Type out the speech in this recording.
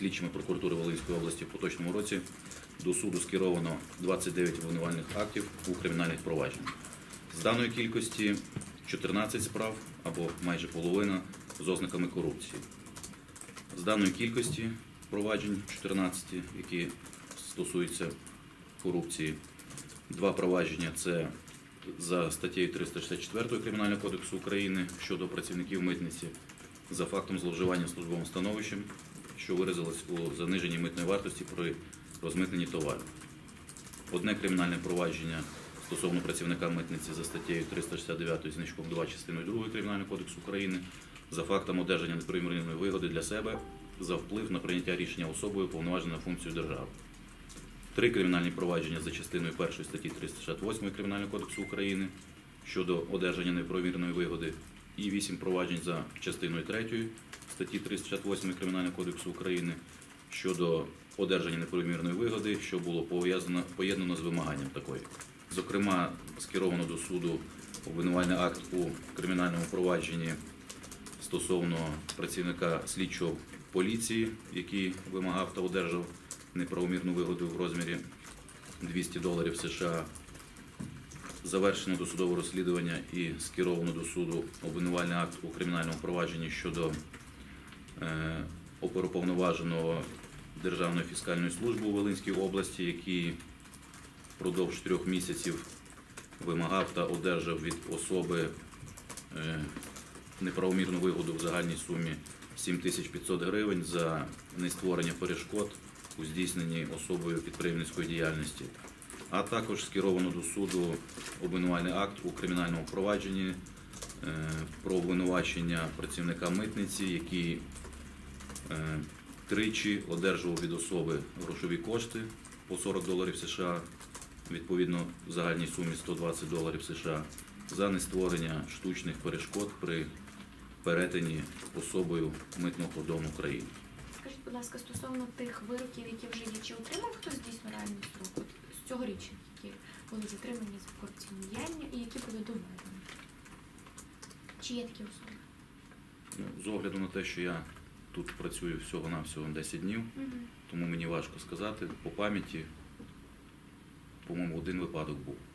слідчими прокуратури Волинської області в поточному році до суду скеровано 29 обвинувальних актів у кримінальних провадженнях. З даної кількості 14 справ, або майже половина, з ознаками корупції. З даної кількості проваджень 14, які стосуються корупції, 2 провадження – це за статтею 364 Кримінального кодексу України щодо працівників митниці за фактом зловживання службовим становищем, що виразилось у заниженні митної вартості при розмитненні товарів. Одне кримінальне провадження стосовно працівника митниці за статтею 369 значком 2 частиною 2 Кримінального кодексу України за фактом одержання неправомірної вигоди для себе за вплив на прийняття рішення особою, уповноваженою на функцію держави. 3 кримінальні провадження за частиною 1 статті 368 Кримінального кодексу України щодо одержання неправомірної вигоди і 8 проваджень за частиною 3 статті 368 Кримінального кодексу України щодо одержання неправомірної вигоди, що було поєднано з вимаганням такої. Зокрема, скеровано до суду обвинувальний акт у кримінальному провадженні стосовно працівника слідчого поліції, який вимагав та одержав неправомірну вигоду в розмірі $200 США. Завершено досудове розслідування і скеровано до суду обвинувальний акт у кримінальному провадженні щодо оперуповноваженого Державної фіскальної служби у Волинській області, який впродовж 3 місяців вимагав та одержав від особи неправомірну вигоду в загальній сумі 7500 гривень за нестворення перешкод у здійсненні особою підприємницької діяльності. А також скеровано до суду обвинувальний акт у кримінальному провадженні про обвинувачення працівника митниці, який тричі одержував від особи грошові кошти по $40 США, відповідно в загальній сумі $120 США, за нестворення штучних перешкод при перетині особою митного кордону України. Скажіть, будь ласка, стосовно тих вироків, які вже є, чи отримав хтось дійсно реальний строк з цьогоріч, які були затримані за корупційні діяння і які були доведені? Чи є такі особи? З огляду на те, що я тут працюю всього-навсього 10 днів, тому мені важко сказати. По пам'яті, по-моєму, 1 випадок був.